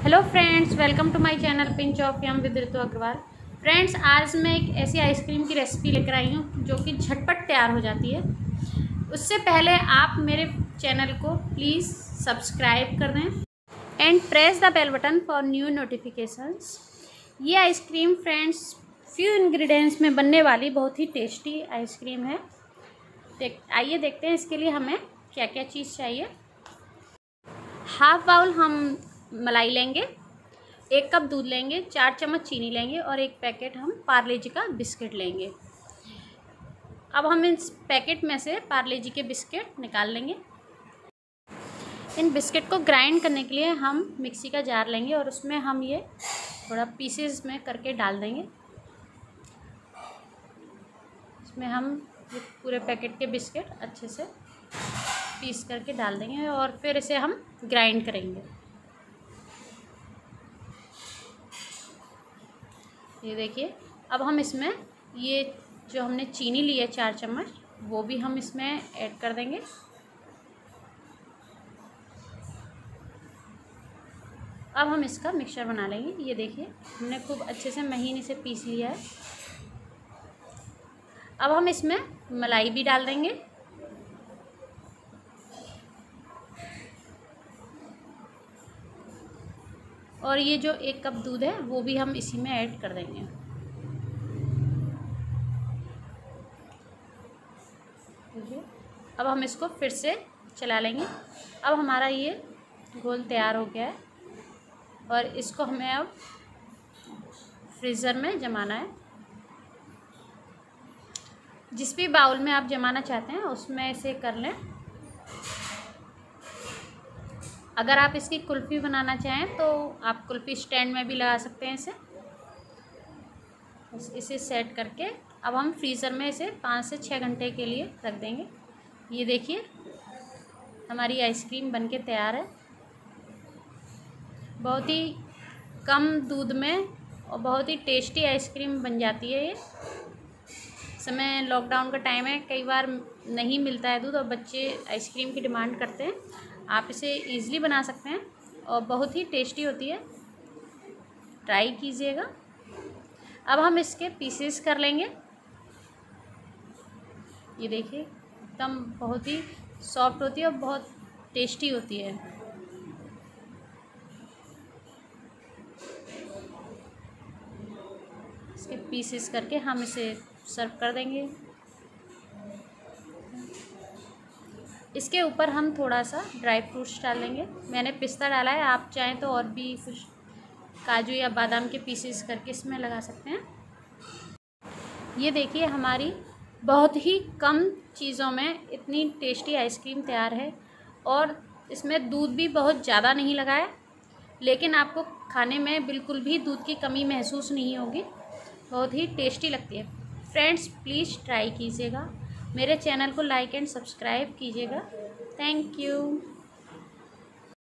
Hello friends, welcome to my channel pinch of yum with Ritu Agarwal. Friends, आज मैं एक ऐसी आइसक्रीम की रेसिपी लेकर आई हूँ जो कि झटपट तैयार हो जाती है। उससे पहले आप मेरे चैनल को प्लीज़ सब्सक्राइब कर दें and press the bell button for new notifications. ये आइसक्रीम फ्रेंड्स फ्यू इंग्रेडिएंट्स में बनने वाली बहुत ही टेस्टी आइसक्रीम है। आइए देखते हैं इसके लिए हमें क्या क्या चीज़ चाहिए। हाफ बाउल हम मलाई लेंगे, 1 कप दूध लेंगे, 4 चम्मच चीनी लेंगे और 1 पैकेट हम पार्ले जी का बिस्किट लेंगे। अब हम इस पैकेट में से पार्ले जी के बिस्किट निकाल लेंगे। इन बिस्किट को ग्राइंड करने के लिए हम मिक्सी का जार लेंगे और उसमें हम ये थोड़ा पीसेस में करके डाल देंगे। इसमें हम ये पूरे पैकेट के बिस्किट अच्छे से पीस करके डाल देंगे और फिर इसे हम ग्राइंड करेंगे। ये देखिए, अब हम इसमें ये जो हमने चीनी ली है 4 चम्मच, वो भी हम इसमें ऐड कर देंगे। अब हम इसका मिक्सचर बना लेंगे। ये देखिए, हमने खूब अच्छे से महीन इसे पीस लिया है। अब हम इसमें मलाई भी डाल देंगे। और ये जो 1 कप दूध है वो भी हम इसी में ऐड कर देंगे। देखिए, अब हम इसको फिर से चला लेंगे। अब हमारा ये घोल तैयार हो गया है और इसको हमें अब फ्रीज़र में जमाना है। जिस भी बाउल में आप जमाना चाहते हैं उसमें इसे कर लें। अगर आप इसकी कुल्फ़ी बनाना चाहें तो आप कुल्फ़ी स्टैंड में भी लगा सकते हैं इसे सेट करके अब हम फ्रीज़र में इसे 5 से 6 घंटे के लिए रख देंगे। ये देखिए, हमारी आइसक्रीम बनके तैयार है। बहुत ही कम दूध में और बहुत ही टेस्टी आइसक्रीम बन जाती है। ये समय लॉकडाउन का टाइम है, कई बार नहीं मिलता है दूध और बच्चे आइसक्रीम की डिमांड करते हैं। आप इसे ईज़िली बना सकते हैं और बहुत ही टेस्टी होती है, ट्राई कीजिएगा। अब हम इसके पीसेस कर लेंगे। ये देखिए, एकदम बहुत ही सॉफ्ट होती है और बहुत टेस्टी होती है। इसके पीसेस करके हम इसे सर्व कर देंगे। इसके ऊपर हम थोड़ा सा ड्राई फ्रूट्स डाल देंगे। मैंने पिस्ता डाला है, आप चाहें तो और भी कुछ काजू या बादाम के पीसेस करके इसमें लगा सकते हैं। ये देखिए, हमारी बहुत ही कम चीज़ों में इतनी टेस्टी आइसक्रीम तैयार है और इसमें दूध भी बहुत ज़्यादा नहीं लगा है, लेकिन आपको खाने में बिल्कुल भी दूध की कमी महसूस नहीं होगी। बहुत ही टेस्टी लगती है। फ्रेंड्स, प्लीज़ ट्राई कीजिएगा। मेरे चैनल को लाइक एंड सब्सक्राइब कीजिएगा। Thank you.